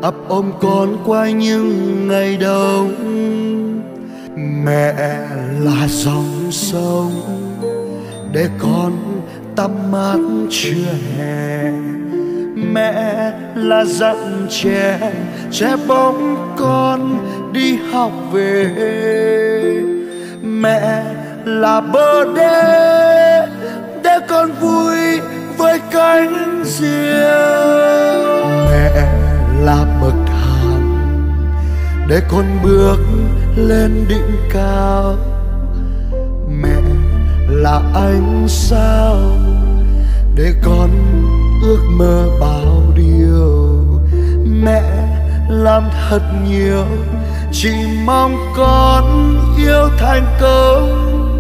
ấp ôm con qua những ngày đầu. Mẹ là dòng sông để con tắm mát trưa hè. Mẹ là dặn trẻ che bóng con đi học về. Mẹ là bờ đê để con vui với cánh diều. Mẹ là bậc thang để con bước lên đỉnh cao. Mẹ là ánh sao để con ước mơ bao điều. Mẹ làm thật nhiều chỉ mong con yêu thành công.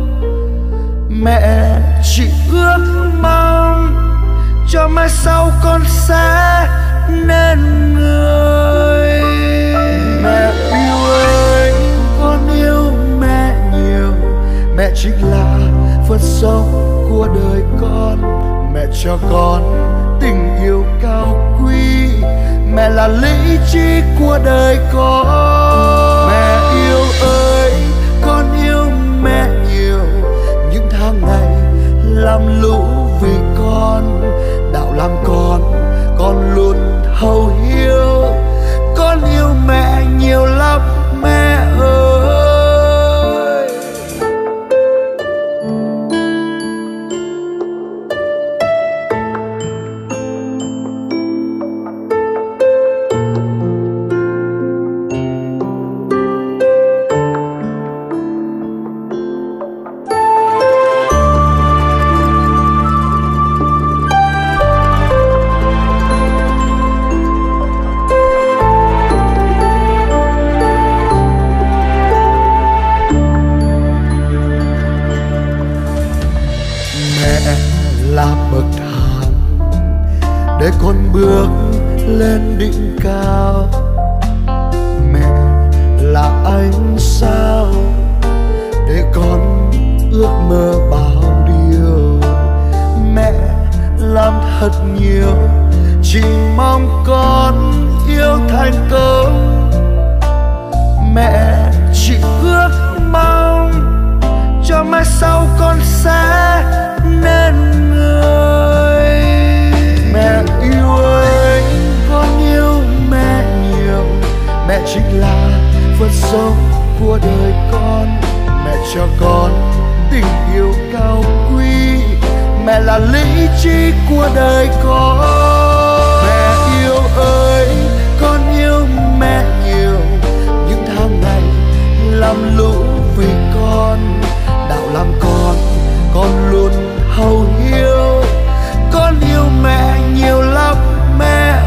Mẹ chỉ ước mong cho mai sau con sẽ nên người. Mẹ yêu ơi, con yêu mẹ nhiều. Mẹ chính là phật sống của đời con. Mẹ cho con tình yêu cao quý. Mẹ là lý trí của đời con. Mẹ yêu ơi, con yêu mẹ nhiều. Những tháng ngày làm lũ vì con, đạo làm con luôn thấu hiểu. Con yêu mẹ nhiều lắm mẹ ơi. Là bậc thang để con bước lên đỉnh cao. Mẹ là ánh sao để con ước mơ bao điều. Mẹ làm thật nhiều chỉ mong con yêu thành công. Mẹ chỉ ước mong cho mai sau con sẽ nên người. Mẹ yêu ơi, con yêu mẹ nhiều. Mẹ chính là phật sống của đời con. Mẹ cho con tình yêu cao quý. Mẹ là lý trí của đời con. Mẹ yêu ơi, con yêu mẹ nhiều. Những tháng ngày làm lũ vì con, đạo làm con luôn thấu hiểu. Con yêu mẹ nhiều lắm mẹ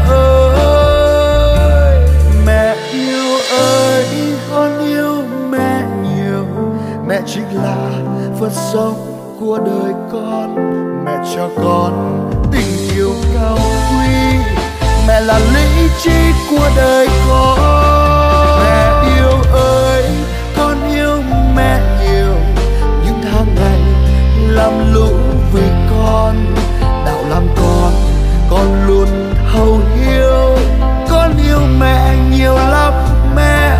ơi. Mẹ yêu ơi, con yêu mẹ nhiều. Mẹ chính là phật sống của đời con. Mẹ cho con tình yêu cao quý. Mẹ là lý trí của đời con. Mẹ yêu ơi, con yêu mẹ nhiều. Những tháng ngày làm lũ vì con, đạo làm con luôn thấu hiểu. Con yêu mẹ nhiều lắm mẹ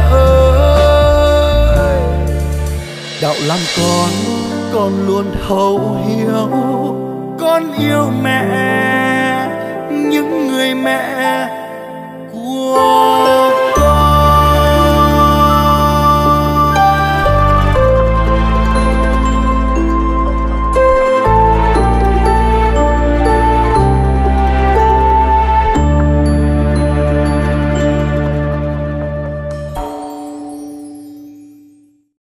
ơi. Đạo làm con luôn thấu hiểu. Con yêu mẹ, những người mẹ của